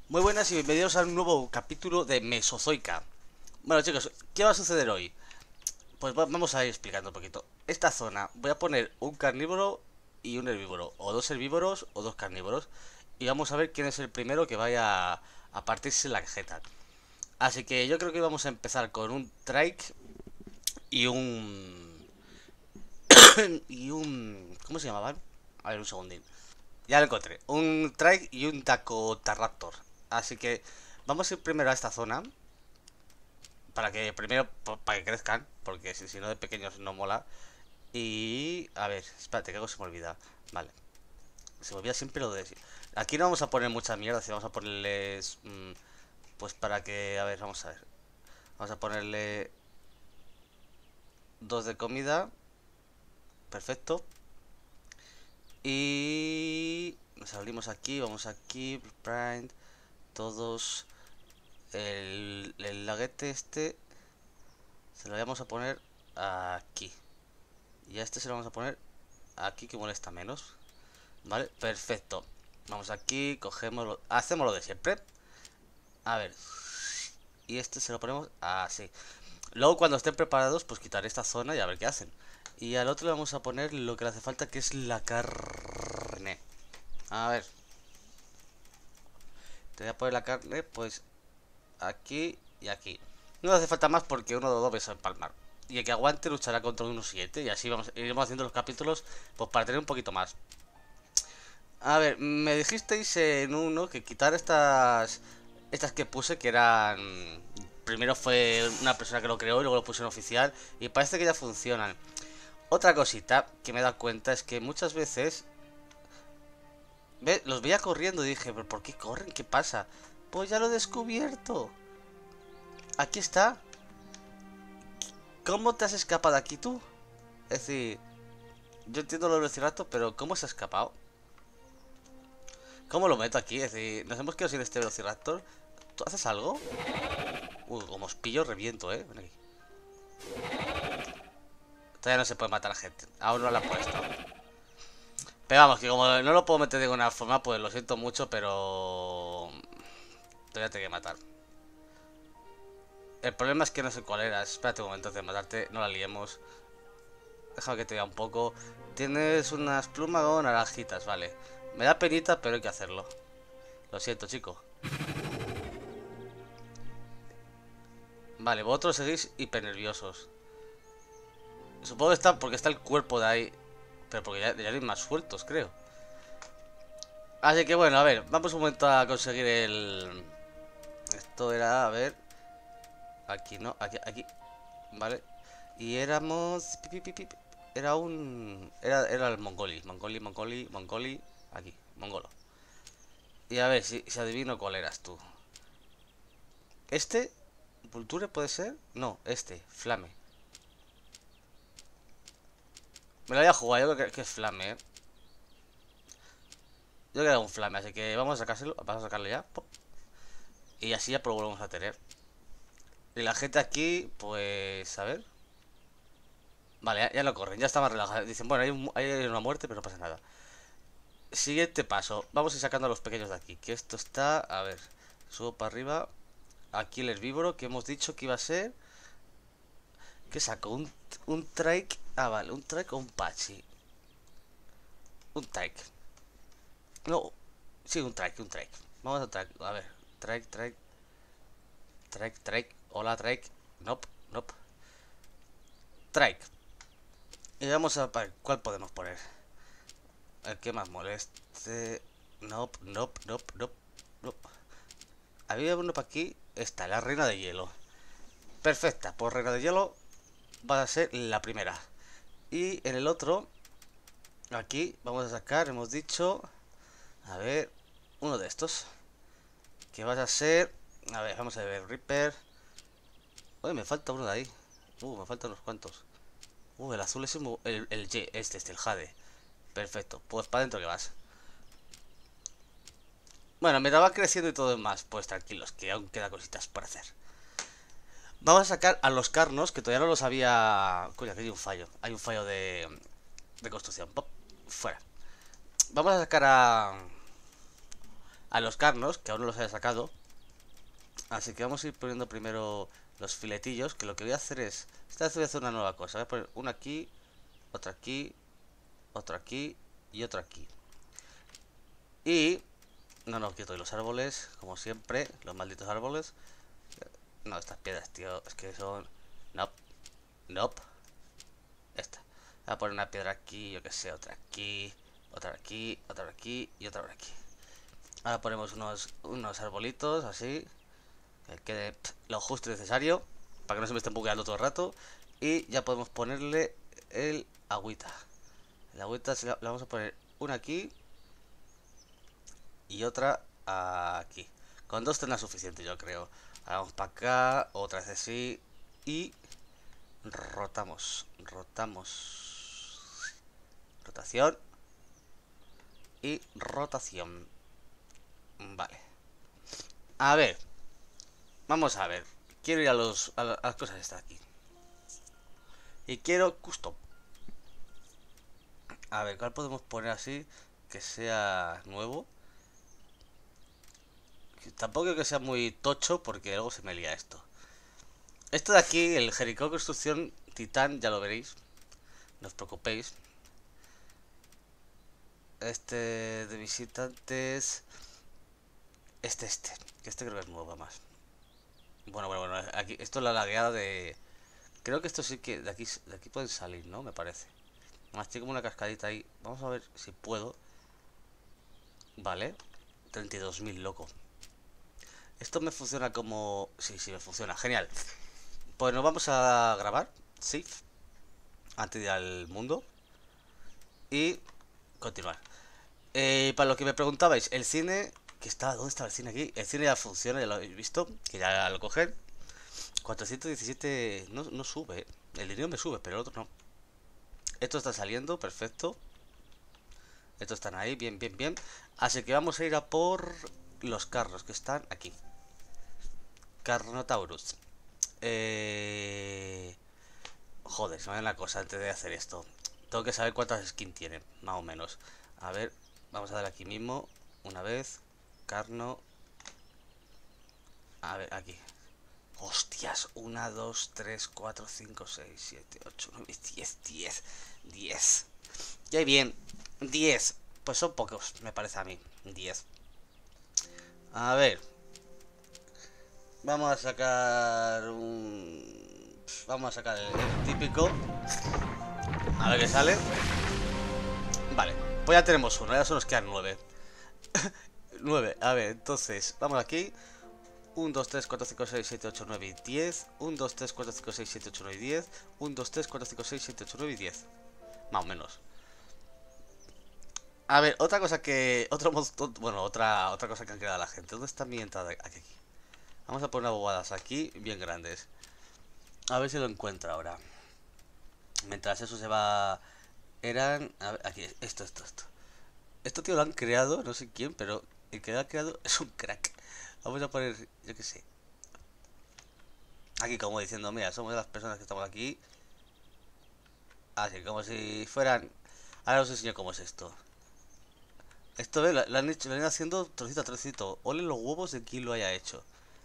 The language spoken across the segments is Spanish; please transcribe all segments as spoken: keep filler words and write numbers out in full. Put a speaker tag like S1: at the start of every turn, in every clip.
S1: Muy buenas y bienvenidos a un nuevo capítulo de Mesozoica. Bueno chicos, ¿qué va a suceder hoy? Pues va- vamos a ir explicando un poquito. Esta zona voy a poner un carnívoro y un herbívoro, o dos herbívoros o dos carnívoros, y vamos a ver quién es el primero que vaya a, a partirse la jeta. Así que yo creo que vamos a empezar con un trike y un... y un... ¿Cómo se llamaban? A ver, un segundín. Ya lo encontré. Un trike y un Dakotaraptor. Así que vamos a ir primero a esta zona. Para que primero, para que crezcan, porque si, si no de pequeños no mola. Y... A ver, espérate, que algo se me olvida. Vale, se me olvida siempre lo de... Aquí no vamos a poner mucha mierda, si vamos a ponerles... mmm, pues para que... A ver, vamos a ver. Vamos a ponerle... Dos de comida. Perfecto. Y... Nos salimos aquí, vamos aquí. Prime. Todos... El, el laguete este... Se lo vamos a poner aquí. Y a este se lo vamos a poner aquí, que molesta menos. Vale, perfecto. Vamos aquí, cogemos, lo- hacemos lo de siempre. A ver. Y este se lo ponemos así. Luego cuando estén preparados, pues quitaré esta zona y a ver qué hacen. Y al otro le vamos a poner lo que le hace falta, que es la carne. A ver. Te voy a poner la carne, pues aquí y aquí. No hace falta más porque uno de los dos vais a empalmar. Y el que aguante luchará contra uno siete. Y así vamos, iremos haciendo los capítulos, pues para tener un poquito más. A ver, me dijisteis en uno que quitar estas estas que puse, que eran... Primero fue una persona que lo creó y luego lo puse en oficial, y parece que ya funcionan. Otra cosita que me he dado cuenta es que muchas veces... ¿Ve? Los veía corriendo y dije, ¿pero por qué corren? ¿Qué pasa? Pues ya lo he descubierto. Aquí está. ¿Cómo te has escapado aquí tú? Es decir, yo entiendo lo del velociraptor, pero ¿cómo se ha escapado? ¿Cómo lo meto aquí? Es decir, nos hemos quedado sin este velociraptor. ¿Tú haces algo? Uy, como os pillo, reviento, eh. Ven aquí. Todavía no se puede matar a gente. Aún no la he puesto. Pero vamos, que como no lo puedo meter de ninguna forma, pues lo siento mucho, pero... Todavía tengo que matar. El problema es que no sé cuál era. Espérate un momento antes de matarte, no la liemos. Déjame que te diga un poco. Tienes unas plumas o naranjitas, vale. Me da penita, pero hay que hacerlo. Lo siento, chico. Vale, vosotros seguís hiper nerviosos. Supongo que está porque está el cuerpo de ahí. Pero porque ya, ya hay más sueltos, creo. Así que bueno, a ver, vamos un momento a conseguir el... Esto era, a ver... Aquí, ¿no? Aquí, aquí. Vale. Y éramos... pi, pi, pi, pi, Era un... Era, era el Mongoli. Mongoli, Mongoli, Mongoli. Aquí, Mongolo. Y a ver si, si adivino cuál eras tú. ¿Este? ¿Vulture puede ser? No, este, Flame. Me lo voy a jugar, yo creo que, que es Flame, ¿eh? Yo creo que era un Flame, así que vamos a sacárselo. Vamos a sacarle ya. Pop. Y así ya lo volvemos a tener. Y la gente aquí, pues... A ver. Vale, ya, ya no corren, ya está más relajado. Dicen, bueno, hay, un- hay una muerte, pero no pasa nada. Siguiente paso. Vamos a ir sacando a los pequeños de aquí. Que esto está... A ver. Subo para arriba. Aquí el herbívoro que hemos dicho que iba a ser... ¿Qué saco? Un, un trike... Ah, vale. Un trike o un pachi. Un trike. No. Sí, un trike, un trike. Vamos a trike. A ver. Trike, trike. Trike, trike. Hola, trike. Nope, nope. Trike. Y vamos a ver cuál podemos poner. El que más moleste. Nope, nope, nope, nope, nope. Había uno para aquí. Está la reina de hielo. Perfecta, pues reina de hielo va a ser la primera. Y en el otro, aquí vamos a sacar, hemos dicho, a ver, uno de estos. Que va a ser, a ver, vamos a ver, Reaper. Uy, me falta uno de ahí. Uh, me faltan unos cuantos. Uh, el azul es el, el, el Y, este, este, el Jade. Perfecto, pues para adentro que vas. Bueno, me va creciendo y todo demás. Pues tranquilos, que aún queda cositas por hacer. Vamos a sacar a los carnos, que todavía no los había... Coño, aquí hay un fallo. Hay un fallo de, de construcción. Pop, fuera. Vamos a sacar a... a los carnos, que aún no los haya sacado. Así que vamos a ir poniendo primero los filetillos, que lo que voy a hacer es... Esta vez voy a hacer una nueva cosa. Voy a poner una aquí, otra aquí, otra aquí y otra aquí. Y... No, no, quito los árboles, como siempre, los malditos árboles. No, estas piedras, tío, es que son... Nope, nope. Esta. Voy a poner una piedra aquí, yo que sé, otra aquí, otra aquí, otra aquí y otra aquí. Ahora ponemos unos, unos arbolitos así, que quede pff, lo justo y necesario, para que no se me estén bugueando todo el rato. Y ya podemos ponerle el agüita. El agüita se la, la vamos a poner una aquí y otra aquí. Con dos tendrá suficiente, yo creo. Ahora vamos para acá, otra vez así. Y rotamos, rotamos. Rotación. Y rotación. Vale. A ver. Vamos a ver. Quiero ir a, los, a, las cosas estas aquí. Y quiero custom. A ver, ¿cuál podemos poner así? Que sea nuevo. Tampoco quiero que sea muy tocho porque luego se me lía esto. Esto de aquí, el Jericho Construcción Titán, ya lo veréis. No os preocupéis. Este de visitantes. Este, este. Que este creo que es nuevo más. Bueno, bueno, bueno. Aquí, esto es la lagueada de... Creo que esto sí que... De aquí, de aquí pueden salir, ¿no? Me parece. Más tiene como una cascadita ahí. Vamos a ver si puedo. Vale. treinta y dos mil, loco. Esto me funciona como... Sí, sí, me funciona. Genial. Pues nos vamos a grabar. Sí. Antes de ir al mundo. Y continuar. Eh, para lo que me preguntabais, el cine... Que está, ¿dónde está el cine aquí? El cine ya funciona, ya lo habéis visto. Que ya lo cogen. cuatrocientos diecisiete... No, no sube. El dinero me sube, pero el otro no. Esto está saliendo, perfecto. Estos están ahí, bien, bien, bien. Así que vamos a ir a por los carros que están aquí. Carnotaurus. Eh... Joder, se me da la cosa antes de hacer esto. Tengo que saber cuántas skins tienen, más o menos. A ver, vamos a dar aquí mismo. Una vez. Carno. A ver, aquí. Hostias, una, dos, tres, cuatro, cinco, seis, siete, ocho, nueve, diez, diez, diez. Ya bien, diez. Pues son pocos, me parece a mí. diez. A ver. Vamos a sacar un... Vamos a sacar el, el típico. A ver qué sale. Vale, pues ya tenemos uno, ya solo nos quedan nueve. nueve, a ver, entonces, vamos aquí. uno, dos, tres, cuatro, cinco, seis, siete, ocho, nueve y diez. uno, dos, tres, cuatro, cinco, seis, siete, ocho, nueve y diez. uno, dos, tres, cuatro, cinco, seis, siete, ocho, nueve y diez. Más o menos. A ver, otra cosa que... Otro, bueno, otra, otra cosa que han creado la gente. ¿Dónde está mi entrada? Aquí, aquí. Vamos a poner bobadas aquí, bien grandes. A ver si lo encuentro ahora. Mientras eso se va... Eran... A ver, aquí, esto, esto, esto. Esto, tío, lo han creado, no sé quién, pero el que lo ha creado es un crack. Vamos a poner, yo qué sé. Aquí como diciendo, mira, somos las personas que estamos aquí. Así, como si fueran... Ahora os enseño cómo es esto. Esto, ¿ves? Lo, lo han hecho, lo han ido haciendo trocito a trocito. Ole los huevos de quien lo haya hecho.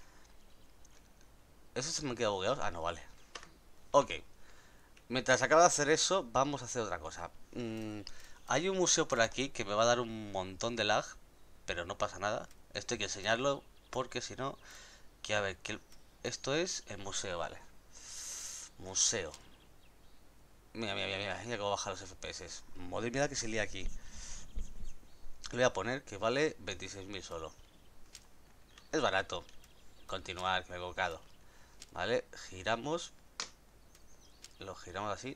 S1: ¿Eso se me queda bugueado? Ah, no, vale. Ok. Mientras acaba de hacer eso, vamos a hacer otra cosa. Mm, hay un museo por aquí que me va a dar un montón de lag, pero no pasa nada. Esto hay que enseñarlo porque si no... Que a ver, que esto es el museo, vale. Museo. Mira, mira, mira, mira, mira cómo baja los F P S. Madre mía que se lía aquí. Le voy a poner que vale veintiséis mil solo. Es barato. Continuar, que me he equivocado. Vale, giramos. Lo giramos así.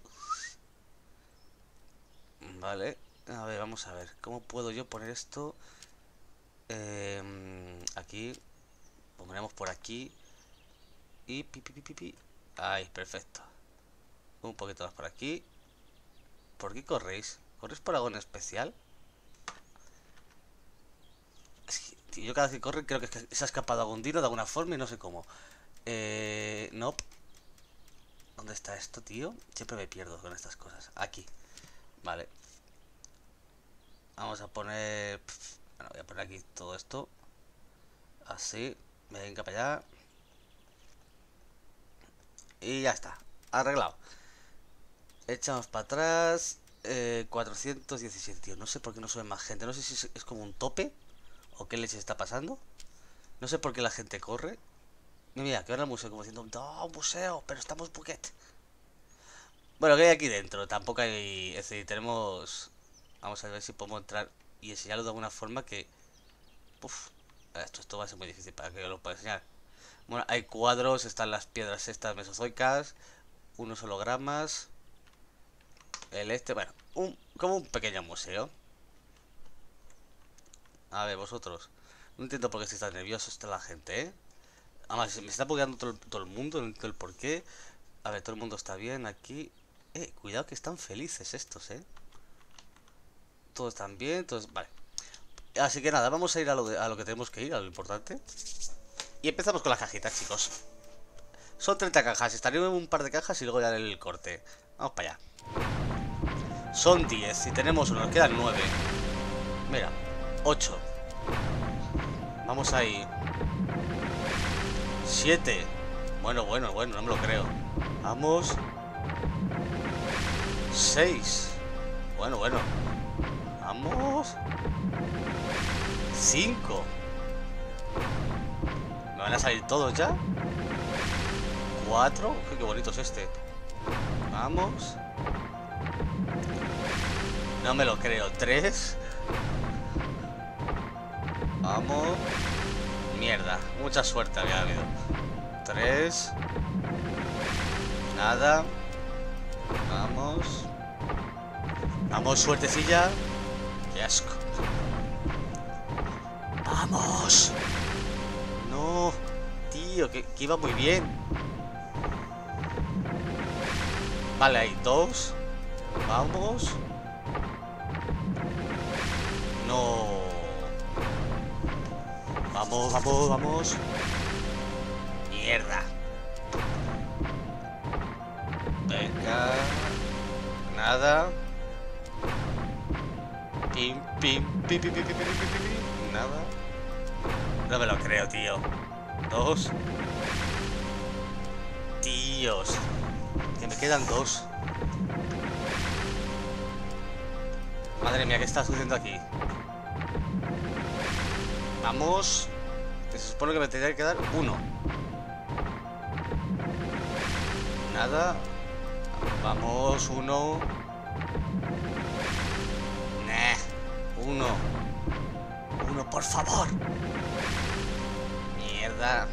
S1: Vale. A ver, vamos a ver. ¿Cómo puedo yo poner esto? Eh, aquí. Pondremos por aquí. Y pi, pi, pi, pi, pi. Ahí, perfecto. Un poquito más por aquí. ¿Por qué corréis? ¿Corréis por algo en especial? Es que, tío, yo cada vez que corre creo que se ha escapado algún dino de alguna forma y no sé cómo. Eh... No. ¿Dónde está esto, tío? Siempre me pierdo con estas cosas. Aquí. Vale. Vamos a poner... Bueno, voy a poner aquí todo esto. Así. Venga para allá. Y ya está. Arreglado. Echamos para atrás. Eh, cuatrocientos diecisiete, tío. No sé por qué no sube más gente. No sé si es, es como un tope o qué leche está pasando. No sé por qué la gente corre. Mira, que ahora el museo como diciendo, no, museo, pero estamos Phuket. Bueno, ¿qué hay aquí dentro? Tampoco hay... Es decir, tenemos... Vamos a ver si podemos entrar y enseñarlo de alguna forma que... Uf, esto, esto va a ser muy difícil para que lo pueda enseñar. Bueno, hay cuadros, están las piedras estas mesozoicas, unos hologramas, el este, bueno, un, como un pequeño museo. A ver, vosotros. No entiendo por qué estáis tan nerviosos está la gente, ¿eh? Además, me está bugueando todo, el- todo el mundo, no entiendo el por qué. A ver, todo el mundo está bien aquí. Eh, cuidado que están felices estos, ¿eh? Todos están bien, todos... Vale. Así que nada, vamos a ir a lo, de- a lo que tenemos que ir, a lo importante. Y empezamos con las cajitas, chicos. Son treinta cajas, estaré en un par de cajas y luego ya el corte. Vamos para allá. Son diez y tenemos uno, nos quedan nueve. Mira, ocho. Vamos ahí. siete. Bueno, bueno, bueno, no me lo creo. Vamos. seis. Bueno, bueno. Vamos. cinco. ¿Me van a salir todos ya? cuatro. Qué bonito es este. Vamos. No me lo creo. tres. Vamos. Mierda. Mucha suerte había habido. tres. Nada. Vamos. Vamos, suertecilla. Qué asco. Vamos. No. Tío, que, que iba muy bien. Vale, hay dos. Vamos. No. Vamos, vamos, vamos. Mierda. Venga. Nada. Pim, pim, pim, pim, pim, pim, pim, pim, pim, pim. Nada. No me lo creo, tío. Dos. Tíos. Que me quedan dos. Madre mía, ¿qué está sucediendo aquí? Vamos. Que se supone que me tendría que quedar uno. Nada. Vamos, uno. Nah. Uno. Uno, por favor. Mierda.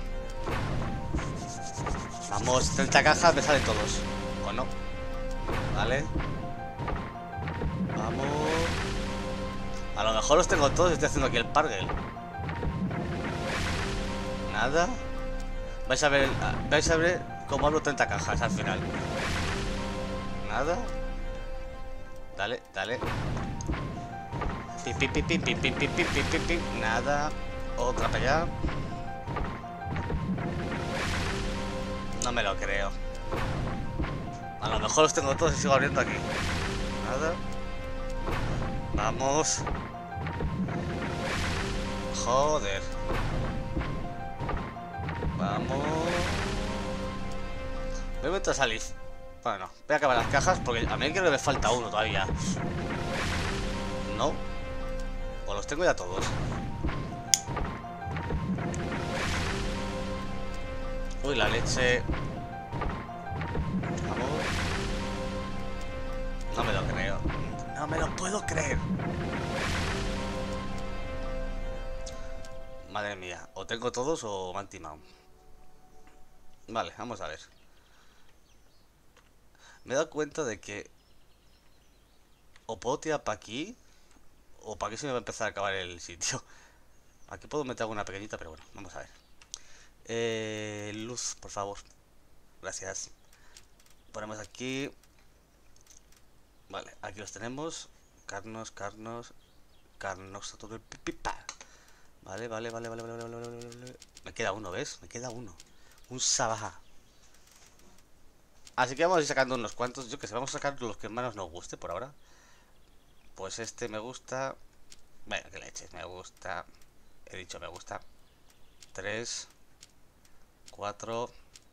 S1: Vamos, treinta cajas, me salen todos. ¿O no? Vale. Vamos. A lo mejor los tengo todos y estoy haciendo aquí el parguel. Nada. Vais a ver. Vais a ver cómo abro treinta cajas al final. Nada. Dale, dale. Pim, pim, pim, pim, pim, pim, pim, pim, pim, pim, pim. Nada. Otra para allá. No me lo creo. A lo mejor los tengo todos y sigo abriendo aquí. Nada. Vamos. Joder. Vamos. Voy a meter a salir. Bueno, voy a acabar las cajas porque a mí creo que me falta uno todavía. No. O los tengo ya todos. Uy, la leche. Vamos. No me lo creo. No me lo puedo creer. Madre mía. O tengo todos o me han timado. Vale, vamos a ver. Me he dado cuenta de que o puedo tirar para aquí o para aquí se me va a empezar a acabar el sitio. Aquí puedo meter alguna pequeñita, pero bueno, vamos a ver. Eh, luz, por favor. Gracias. Ponemos aquí. Vale, aquí los tenemos. Carnos, carnos. Carnos a todo el pipipa. Vale, vale, vale, vale, vale, vale, vale, vale. Me queda uno, ¿ves? Me queda uno. Un sabaja. Así que vamos a ir sacando unos cuantos. Yo que sé, vamos a sacar los que más nos guste por ahora. Pues este me gusta. Bueno, que leches, me gusta. He dicho me gusta. tres, cuatro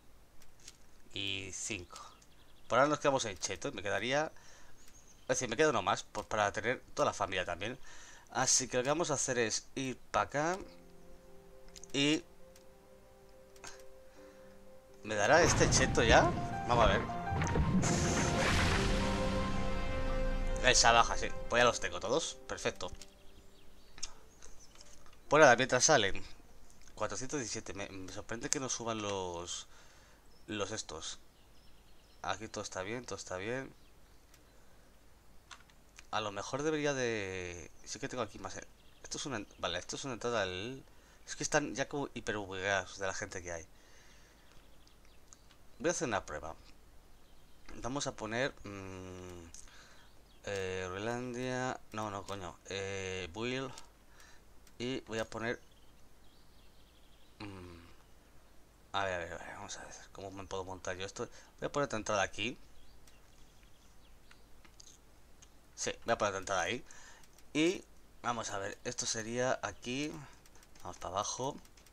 S1: y cinco. Por ahora nos quedamos en cheto y me quedaría... Es decir, me queda uno más pues para tener toda la familia también. Así que lo que vamos a hacer es ir para acá. Y... ¿me dará este cheto ya? Vamos a ver. Esa baja, sí. Pues ya los tengo todos. Perfecto. Pues nada, mientras salen cuatrocientos diecisiete. Me, me sorprende que no suban los... Los estos. Aquí todo está bien, todo está bien. A lo mejor debería de... Sí que tengo aquí más... Esto es una... Vale, esto es una entrada al... Es que están ya como hiper bugueados de la gente que hay. Voy a hacer una prueba. Vamos a poner... Mmm, eh, Groenlandia... No, no, coño. Eh, Build. Y voy a poner... Mmm, a ver, a ver, a ver, vamos a ver. ¿Cómo me puedo montar yo esto? Voy a poner otra entrada aquí. Sí, voy a poner otra entrada ahí. Y... Vamos a ver, esto sería aquí. Vamos para abajo.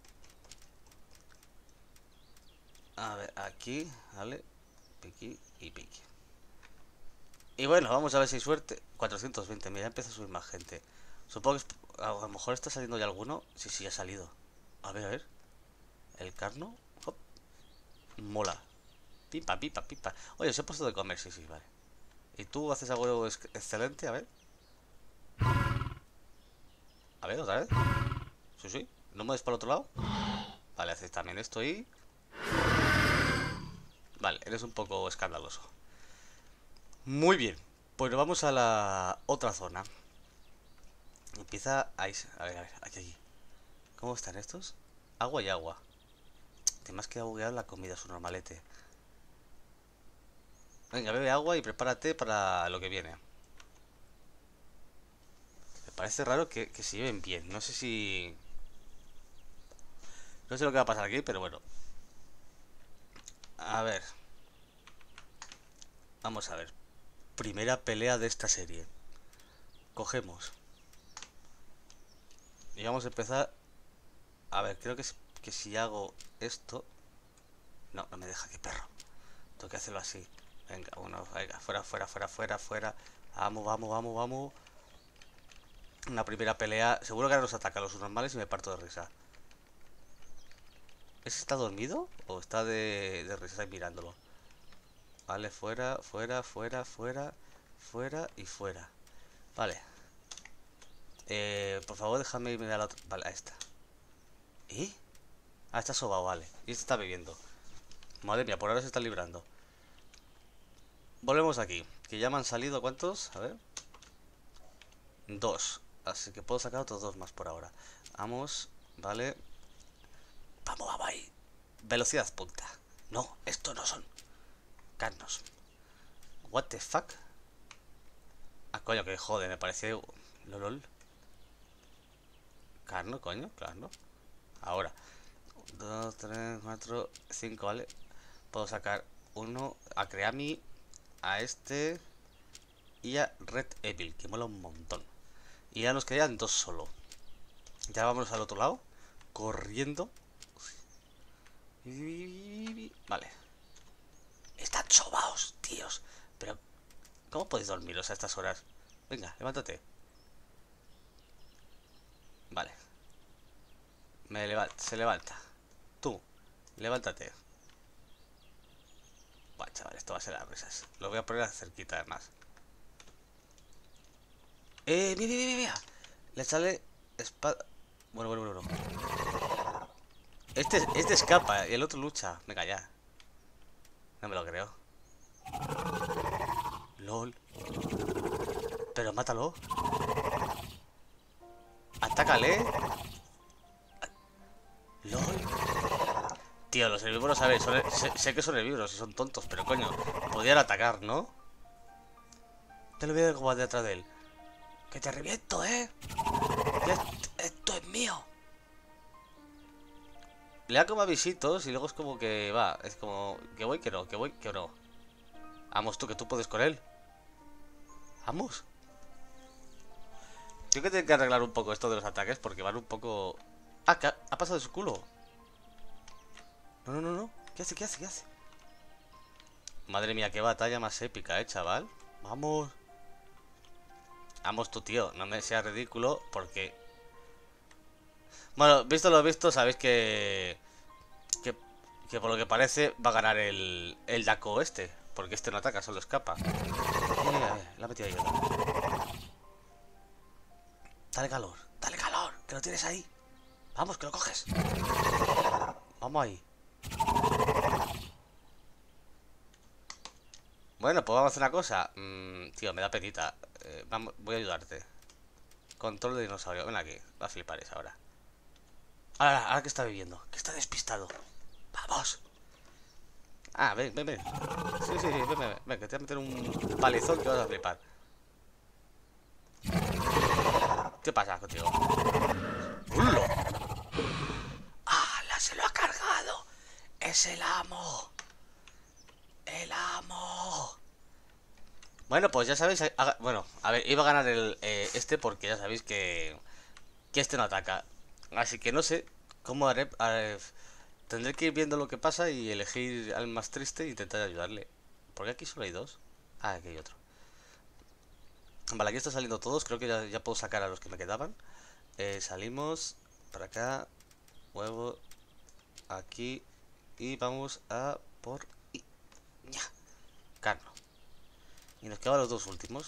S1: A ver, aquí, ¿vale? Piqui y piqui. Y bueno, vamos a ver si hay suerte. cuatrocientos veinte, mira, empieza a subir más gente. Supongo que es- a lo mejor está saliendo ya alguno. Sí, sí, ha salido. A ver, a ver. El carno. Hop. Mola. Pipa, pipa, pipa. Oye, se ha puesto de comer, sí, sí, vale. ¿Y tú haces algo ex- excelente? A ver. A ver, otra vez. Sí, sí. ¿No mueves para el otro lado? Vale, haces también esto y... Vale, eres un poco escandaloso. Muy bien. Pues nos vamos a la otra zona. Empieza a... A ver, a ver, aquí, aquí. ¿Cómo están estos? Agua y agua. Tienes que buguear la comida, su normalete. Venga, bebe agua y prepárate para lo que viene. Me parece raro que, que se lleven bien. No sé si... No sé lo que va a pasar aquí, pero bueno. A ver. Vamos a ver. Primera pelea de esta serie. Cogemos. Y vamos a empezar. A ver, creo que, es- que si hago esto... No, no me deja, qué perro. Tengo que hacerlo así. Venga, uno, venga, fuera, fuera, fuera, fuera, fuera. Vamos, vamos, vamos, vamos. Una primera pelea. Seguro que ahora nos ataca a los normales y me parto de risa. ¿Ese está dormido? ¿O está de, de risa ahí mirándolo? Vale, fuera, fuera, fuera, fuera, fuera y fuera. Vale. Eh, por favor, déjame irme a la otra. Vale, a esta. ¿Y? Ah, está sobado, vale. Y este está bebiendo. Madre mía, por ahora se está librando. Volvemos aquí. Que ya me han salido, ¿cuántos? A ver. Dos. Así que puedo sacar otros dos más por ahora. Vamos, vale. Vamos, vamos ahí. Velocidad punta. No, estos no son carnos. What the fuck. Ah, coño, que jode, me parece... Lolol. Carno, coño, carno. Ahora. Dos, tres, cuatro, cinco, ¿vale? Puedo sacar uno a Creami, a este y a Red Evil, que mola un montón. Y ya nos quedan dos solo. Ya vamos al otro lado, corriendo. Vale. Están sobaos, tíos. Pero, ¿cómo podéis dormiros a estas horas? Venga, levántate. Vale. Me levanta, se levanta. Tú, levántate. Buah, chaval, esto va a ser las risas. Lo voy a poner cerquita además. ¡Eh! ¡Mira, mira, mira! Le sale espada... Bueno, bueno, bueno, bueno. Este, este escapa y el otro lucha. Venga, ya. No me lo creo. LOL. Pero mátalo. Atácale. LOL. Tío, los herbívoros, a ver, son- sé, sé que son herbívoros y son tontos, pero coño, podían atacar, ¿no? Te lo voy a dar como detrás de él. Que te reviento, ¿eh? Ya, esto es mío. Le da como avisitos y luego es como que va, es como que voy, que no, que voy, que no. Vamos tú, que tú puedes con él. Vamos. Creo que tengo que arreglar un poco esto de los ataques porque van un poco... Ah, que ha, ha pasado de su culo. No, no, no, no. ¿Qué hace? ¿Qué hace? ¿Qué hace? Madre mía, qué batalla más épica, eh, chaval. Vamos. Vamos tú, tío. No me seas ridículo porque... Bueno, visto lo visto, sabéis que... Que, que por lo que parece va a ganar el, el Daco este. Porque este no ataca, solo escapa. Eh, eh, eh, la ha metido ahí otra. Dale calor, dale calor, que lo tienes ahí. Vamos, que lo coges. Vamos ahí. Bueno, pues vamos a hacer una cosa. Mm, tío, me da penita. Eh, vamos, voy a ayudarte. Control de dinosaurio. Ven aquí. Va a flipar esa ahora. Ahora, ahora que está viviendo. Que está despistado. Vamos. Ah, ven, ven, ven. Sí, sí, sí, ven, ven, ven. Ven, que te voy a meter un palizón que vas a flipar. ¿Qué pasa contigo? ¡Hulo! ¡Hala! Se lo ha cargado. Es el amo. El amo. Bueno, pues ya sabéis. haga- Bueno, a ver, iba a ganar el eh, este porque ya sabéis que que este no ataca. Así que no sé cómo haré. haré- Tendré que ir viendo lo que pasa y elegir al más triste e intentar ayudarle. Porque aquí solo hay dos. Ah, aquí hay otro. Vale, aquí están saliendo todos. Creo que ya, ya puedo sacar a los que me quedaban. Eh, salimos para acá. Huevo. Aquí. Y vamos a por... y- ña, Carno. Y nos quedan los dos últimos.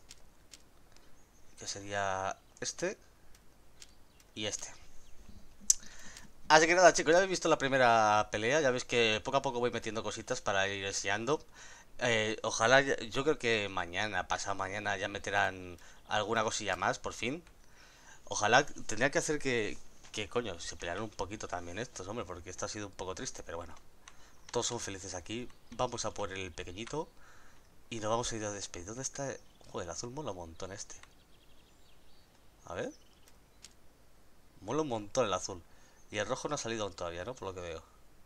S1: Que sería este y este. Así que nada, chicos, ya habéis visto la primera pelea. Ya veis que poco a poco voy metiendo cositas para ir enseñando. Eh, ojalá, ya- yo creo que mañana, pasado mañana, ya meterán alguna cosilla más, por fin. Ojalá, tendría que hacer que, que coño, se pelearan un poquito también estos, hombre, porque esto ha sido un poco triste, pero bueno. Todos son felices aquí. Vamos a por el pequeñito y nos vamos a ir a despedir. ¿Dónde está? Joder, el azul mola un montón este. A ver. Mola un montón el azul. Y el rojo no ha salido aún todavía, ¿no? Por lo que veo.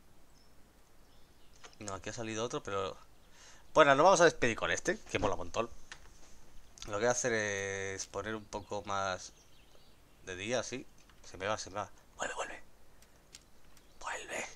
S1: No, aquí ha salido otro, pero... Bueno, nos vamos a despedir con este, que mola un montón. Lo que voy a hacer es poner un poco más de día, así. Se me va, se me va. Vuelve, vuelve. Vuelve.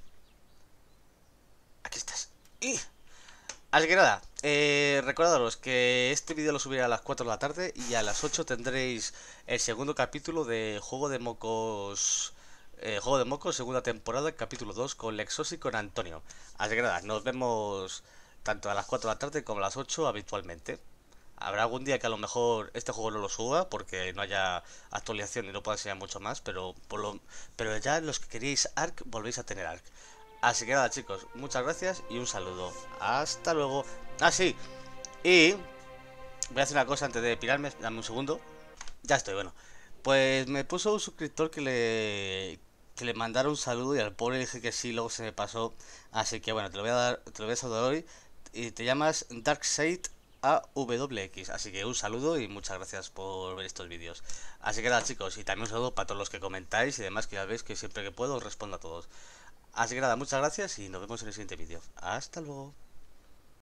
S1: Aquí estás. ¡Y! Así que nada, eh, recordaros que este vídeo lo subiré a las cuatro de la tarde y a las ocho tendréis el segundo capítulo de Juego de Mocos. Eh, Juego de Mocos, segunda temporada, capítulo dos, con Lexos y con Antonio. Así que nada, nos vemos tanto a las cuatro de la tarde como a las ocho habitualmente. Habrá algún día que a lo mejor este juego no lo suba porque no haya actualización y no pueda enseñar mucho más, pero por lo, pero ya los que queríais Ark volvéis a tener Ark. Así que nada, chicos, muchas gracias y un saludo. Hasta luego. Ah, sí. Y voy a hacer una cosa antes de pirarme. Dame un segundo. Ya estoy, bueno. Pues me puso un suscriptor que le que le mandara un saludo y al pobre le dije que sí, luego se me pasó. Así que bueno, te lo voy a dar, te lo voy a saludar hoy. Y te llamas Darkseid A W X. Así que un saludo y muchas gracias por ver estos vídeos. Así que nada, chicos, y también un saludo para todos los que comentáis y demás, que ya veis que siempre que puedo os respondo a todos. Así que nada, muchas gracias y nos vemos en el siguiente vídeo. Hasta luego.